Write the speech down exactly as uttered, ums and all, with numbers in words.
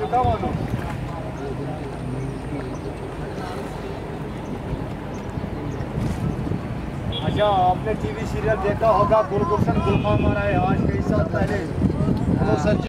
क्या मालूम। अच्छा, आपने टीवी सीरियल देखा होगा गुलगुलशन गुलफाम आ रहा है आज कई साल पहले, तो सच